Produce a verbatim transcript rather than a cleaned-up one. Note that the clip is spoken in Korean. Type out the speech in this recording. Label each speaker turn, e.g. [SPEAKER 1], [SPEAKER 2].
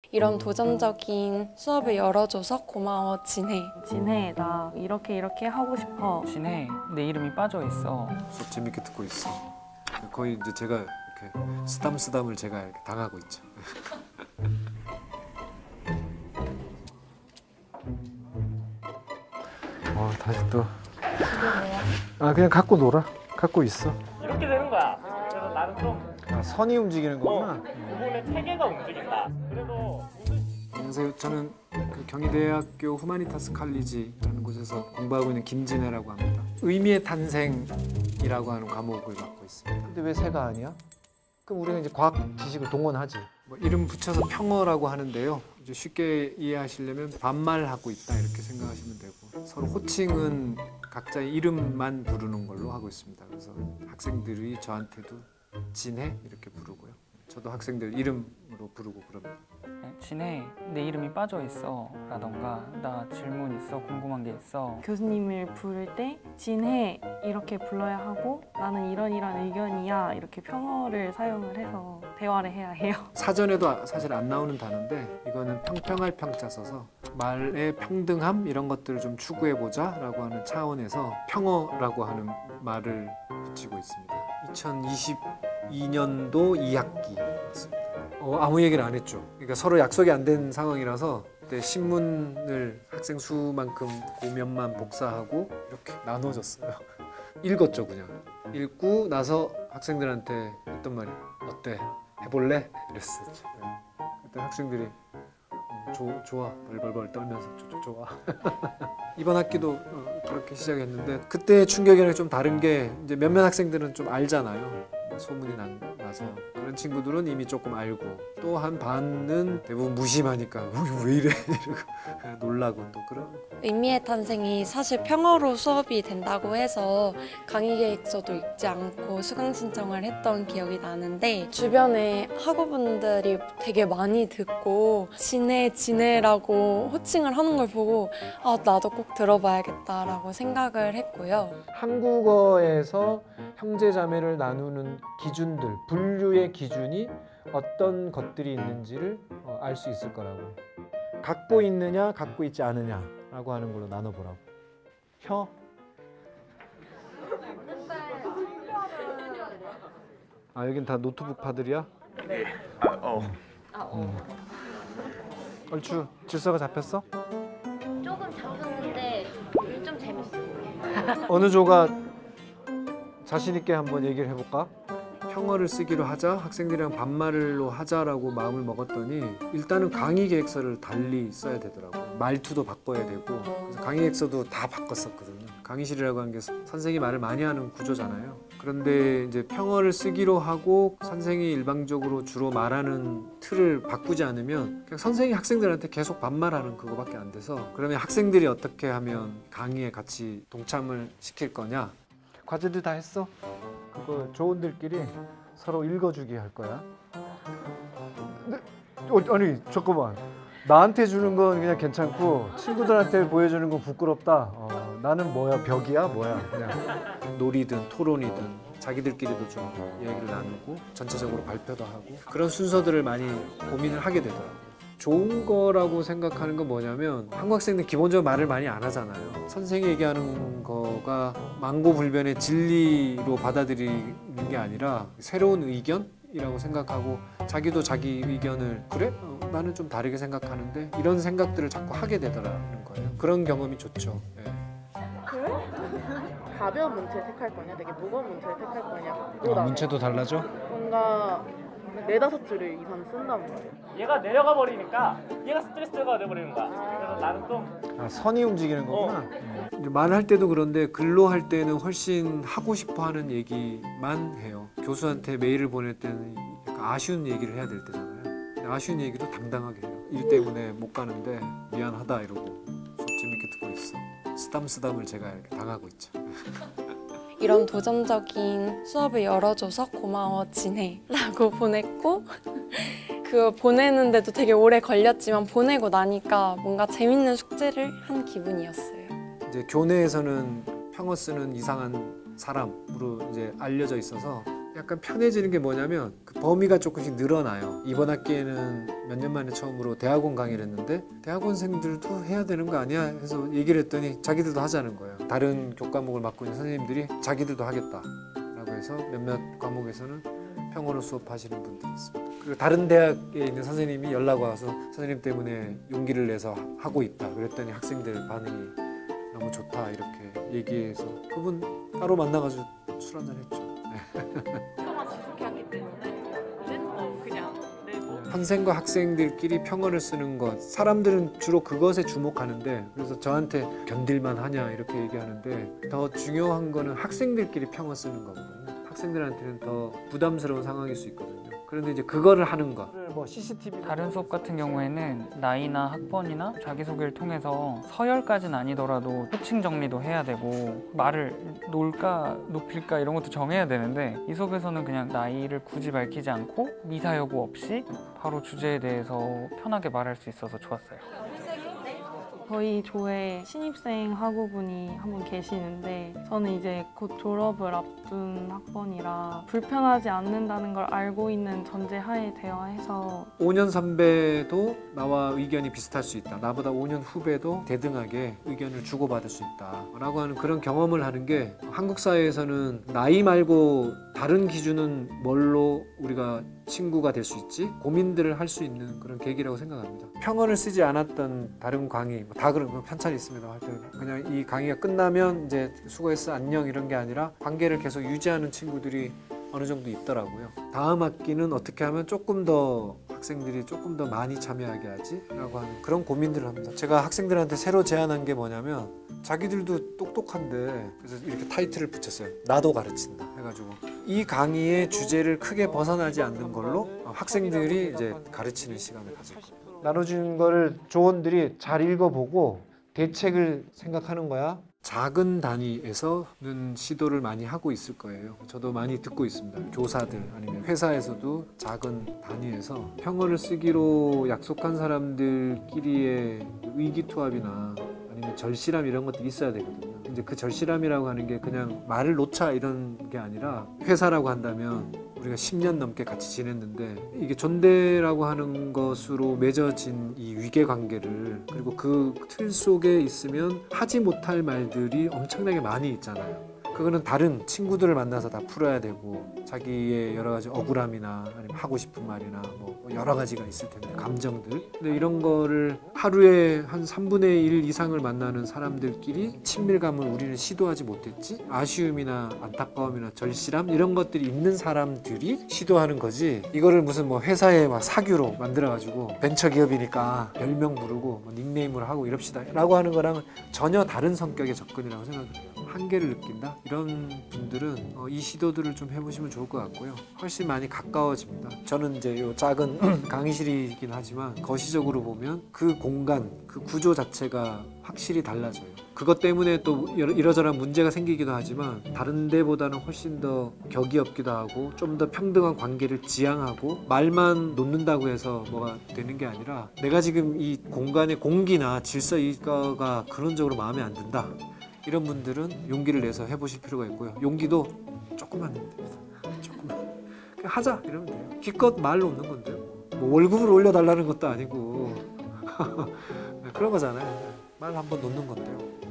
[SPEAKER 1] 이런 도전적인 수업을 열어줘서 고마워, 진해.
[SPEAKER 2] 진해, 나 이렇게 이렇게 하고 싶어.
[SPEAKER 3] 진해, 내 이름이 빠져 있어.
[SPEAKER 4] 수업 재밌게 듣고 있어. 거의 이제 제가 이렇게 쓰담쓰담을 제가 이렇게 당하고 있죠. 어, 다시 또. 아, 그냥 갖고 놀아. 갖고 있어.
[SPEAKER 5] 이렇게 되는 거야. 그래서 나는 좀
[SPEAKER 4] 아, 선이 움직이는 거구나.
[SPEAKER 5] 어, 부분의 체계가 움직인다. 그래도
[SPEAKER 4] 안녕하세요. 저는 그 경희대학교 후마니타스 칼리지라는 곳에서 공부하고 있는 김진혜라고 합니다. 의미의 탄생이라고 하는 과목을 맡고 있습니다.
[SPEAKER 6] 근데 왜 새가 아니야? 그럼 우리가 이제 과학 지식을 동원하지.
[SPEAKER 4] 뭐 이름 붙여서 평어라고 하는데요. 이제 쉽게 이해하시려면 반말하고 있다 이렇게 생각하시면 되고, 서로 호칭은 각자의 이름만 부르는 걸로 하고 있습니다. 그래서 학생들이 저한테도 진해 이렇게 부르고요. 저도 학생들 이름으로 부르고 그럽니다.
[SPEAKER 3] 진해, 내 이름이 빠져 있어 라던가 나 질문 있어, 궁금한 게 있어.
[SPEAKER 2] 교수님을 부를 때 진해 이렇게 불러야 하고 나는 이런 이런 의견이야 이렇게 평어를 사용을 해서 대화를 해야 해요.
[SPEAKER 4] 사전에도 사실 안 나오는 단어인데 이거는 평평할 평자 써서 말의 평등함 이런 것들을 좀 추구해보자 라고 하는 차원에서 평어라고 하는 말을 붙이고 있습니다. 이천이십이 년도 이 학기 맞습니다. 어, 아무 얘기를 안 했죠. 그러니까 서로 약속이 안 된 상황이라서 그때 신문을 학생 수만큼 고면만 복사하고 이렇게 나눠줬어요. 읽었죠, 그냥. 읽고 나서 학생들한테 했던 말이 어때? 해볼래? 이랬었죠. 그때 학생들이 어, 조, 좋아, 벌벌벌 떨면서 조, 좋아. 이번 학기도 어, 그렇게 시작했는데 그때 충격이랑 좀 다른 게 이제 몇몇 학생들은 좀 알잖아요. 소문이 난, 나서 그런 친구들은 이미 조금 알고 또 한 반은 대부분 무심하니까 어, 왜 이래? 이러고 놀라고 또 그런.
[SPEAKER 1] 의미의 탄생이 사실 평어로 수업이 된다고 해서 강의 계획서도 읽지 않고 수강 신청을 했던 기억이 나는데 주변에 학우분들이 되게 많이 듣고 진해 진해라고 호칭을 하는 걸 보고 아 나도 꼭 들어봐야겠다라고 생각을 했고요.
[SPEAKER 6] 한국어에서 형제자매를 나누는 기준들, 분류의 기준이 어떤 것들이 있는지를 알 수 있을 거라고. 갖고 있느냐, 갖고 있지 않느냐라고 하는 걸로 나눠보라고. 혀? 아, 여긴 다 노트북 파들이야?
[SPEAKER 5] 네. 아, 어.
[SPEAKER 2] 아, 어.
[SPEAKER 6] 얼추 질서가 잡혔어?
[SPEAKER 7] 조금 잡혔는데 좀 재밌어요.
[SPEAKER 6] 어느 조가 자신 있게 한번 얘기를 해볼까?
[SPEAKER 4] 평어를 쓰기로 하자, 학생들이랑 반말로 하자라고 마음을 먹었더니 일단은 강의 계획서를 달리 써야 되더라고요. 말투도 바꿔야 되고 그래서 강의 계획서도 다 바꿨었거든요. 강의실이라고 하는 게 선생이 말을 많이 하는 구조잖아요. 그런데 이제 평어를 쓰기로 하고 선생이 일방적으로 주로 말하는 틀을 바꾸지 않으면 그냥 선생이 학생들한테 계속 반말하는 그거밖에 안 돼서 그러면 학생들이 어떻게 하면 강의에 같이 동참을 시킬 거냐.
[SPEAKER 6] 과제들 다 했어? 그거 조원들끼리 서로 읽어주기 할 거야. 근데, 어, 아니 잠깐만, 나한테 주는 건 그냥 괜찮고 친구들한테 보여주는 건 부끄럽다. 어, 나는 뭐야, 벽이야 뭐야 그냥.
[SPEAKER 4] 놀이든 토론이든 자기들끼리도 좀 이야기를 나누고 전체적으로 발표도 하고 그런 순서들을 많이 고민을 하게 되더라고요. 좋은 거라고 생각하는 건 뭐냐면 한국 학생들 기본적으로 말을 많이 안 하잖아요. 선생이 얘기하는 거가 망고불변의 진리로 받아들이는 게 아니라 새로운 의견이라고 생각하고 자기도 자기 의견을 그래? 어, 나는 좀 다르게 생각하는데 이런 생각들을 자꾸 하게 되더라는 거예요. 그런 경험이 좋죠. 네.
[SPEAKER 8] 그래? 가벼운 문체를 택할 거냐, 되게 무거운 문체를 택할 거냐.
[SPEAKER 6] 아, 문체도 달라져?
[SPEAKER 8] 뭔가 네다섯 줄을 이상 쓴단 말이야.
[SPEAKER 5] 얘가 내려가 버리니까 얘가 스트레스가 돼버리는 거야. 그래서 나는 좀
[SPEAKER 6] 아, 선이 움직이는 거구나.
[SPEAKER 4] 어. 이제 말할 때도 그런데 글로 할 때는 훨씬 하고 싶어 하는 얘기만 해요. 교수한테 메일을 보낼 때는 약간 아쉬운 얘기를 해야 될 때잖아요. 아쉬운 얘기도 당당하게 해요. 일 때문에 못 가는데 미안하다 이러고 수업 재밌게 듣고 있어. 쓰담쓰담을 제가 이렇게 당하고 있죠.
[SPEAKER 1] 이런 도전적인 수업을 열어줘서 고마워 진해 라고 보냈고 그거 보내는데도 되게 오래 걸렸지만 보내고 나니까 뭔가 재밌는 숙제를 한 기분이었어요.
[SPEAKER 4] 이제 교내에서는 평어 쓰는 이상한 사람으로 이제 알려져 있어서 약간 편해지는 게 뭐냐면 그 범위가 조금씩 늘어나요. 이번 학기에는 몇 년 만에 처음으로 대학원 강의를 했는데 대학원생들도 해야 되는 거 아니야? 해서 얘기를 했더니 자기들도 하자는 거예요. 다른 교과목을 맡고 있는 선생님들이 자기들도 하겠다 라고 해서 몇몇 과목에서는 평어로 수업하시는 분들이 있습니다. 그리고 다른 대학에 있는 선생님이 연락 와서 선생님 때문에 용기를 내서 하고 있다. 그랬더니 학생들 반응이 너무 좋다 이렇게 얘기해서 그분 따로 만나가지고 술 한잔 했죠.
[SPEAKER 8] 평화 지속해왔기 때문에 뭐 그냥 내고
[SPEAKER 4] 선생과 학생들끼리 평어를 쓰는 것, 사람들은 주로 그것에 주목하는데 그래서 저한테 견딜만 하냐 이렇게 얘기하는데 더 중요한 거는 학생들끼리 평어 쓰는 거거든요. 학생들한테는 더 부담스러운 상황일 수 있거든요. 그런데 이제 그거를 하는 것.
[SPEAKER 6] 뭐 씨씨티비
[SPEAKER 3] 다른 수업 같은 경우에는 나이나 학번이나 자기소개를 통해서 서열까지는 아니더라도 호칭 정리도 해야 되고 말을 놓을까 높일까 이런 것도 정해야 되는데 이 수업에서는 그냥 나이를 굳이 밝히지 않고 미사여구 없이 바로 주제에 대해서 편하게 말할 수 있어서 좋았어요.
[SPEAKER 2] 저희 조에 신입생 학우분이 한 분 계시는데 저는 이제 곧 졸업을 앞둔 학번이라 불편하지 않는다는 걸 알고 있는 전제하에 대화해서
[SPEAKER 4] 오 년 선배도 나와 의견이 비슷할 수 있다. 나보다 오 년 후배도 대등하게 의견을 주고받을 수 있다. 라고 하는 그런 경험을 하는 게 한국 사회에서는 나이 말고 다른 기준은 뭘로 우리가 친구가 될 수 있지? 고민들을 할 수 있는 그런 계기라고 생각합니다. 평어를 쓰지 않았던 다른 강의 뭐 다 그런 편차는 있습니다. 하여튼 그냥 이 강의가 끝나면 이제 수고했어 안녕 이런 게 아니라 관계를 계속 유지하는 친구들이 어느 정도 있더라고요. 다음 학기는 어떻게 하면 조금 더 학생들이 조금 더 많이 참여하게 하지? 라고 하는 그런 고민들을 합니다. 제가 학생들한테 새로 제안한 게 뭐냐면 자기들도 똑똑한데 그래서 이렇게 타이틀을 붙였어요. 나도 가르친다 해가지고 이 강의의 주제를 크게 벗어나지 않는 걸로 학생들이 이제 가르치는 시간을 가질 거예요.
[SPEAKER 6] 나눠준 거를 조원들이 잘 읽어보고 대책을 생각하는 거야.
[SPEAKER 4] 작은 단위에서는 시도를 많이 하고 있을 거예요. 저도 많이 듣고 있습니다. 교사들 아니면 회사에서도 작은 단위에서 평어를 쓰기로 약속한 사람들끼리의 의기투합이나 아니면 절실함 이런 것들이 있어야 되거든요. 이제 그 절실함이라고 하는 게 그냥 말을 놓자 이런 게 아니라 회사라고 한다면 우리가 십 년 넘게 같이 지냈는데 이게 존대라고 하는 것으로 맺어진 이 위계관계를 그리고 그 틀 속에 있으면 하지 못할 말들이 엄청나게 많이 있잖아요. 그거는 다른 친구들을 만나서 다 풀어야 되고 자기의 여러 가지 억울함이나 아니면 하고 싶은 말이나 뭐 여러 가지가 있을 텐데 감정들. 근데 이런 거를 하루에 한 삼분의 일 이상을 만나는 사람들끼리 친밀감을 우리는 시도하지 못했지? 아쉬움이나 안타까움이나 절실함 이런 것들이 있는 사람들이 시도하는 거지. 이거를 무슨 뭐 회사에 막 사규로 만들어가지고 벤처기업이니까 별명 부르고 뭐 닉네임으로 하고 이럽시다 라고 하는 거랑은 전혀 다른 성격의 접근이라고 생각해요. 한계를 느낀다? 이런 분들은 어, 이 시도들을 좀 해보시면 좋을 것 같고요. 훨씬 많이 가까워집니다. 저는 이제 요 작은 강의실이긴 하지만 거시적으로 보면 그 공간, 그 구조 자체가 확실히 달라져요. 그것 때문에 또 이러저러한 문제가 생기기도 하지만 다른 데보다는 훨씬 더 격이 없기도 하고 좀 더 평등한 관계를 지향하고 말만 놓는다고 해서 뭐가 되는 게 아니라 내가 지금 이 공간의 공기나 질서 이거가 근원적으로 마음에 안 든다. 이런 분들은 용기를 내서 해보실 필요가 있고요. 용기도 조금만 내면 됩니다. 조금만. 그냥 하자 이러면 돼요. 기껏 말 놓는 건데요. 뭐 월급을 올려달라는 것도 아니고 그런 거잖아요. 말 한번 놓는 건데요.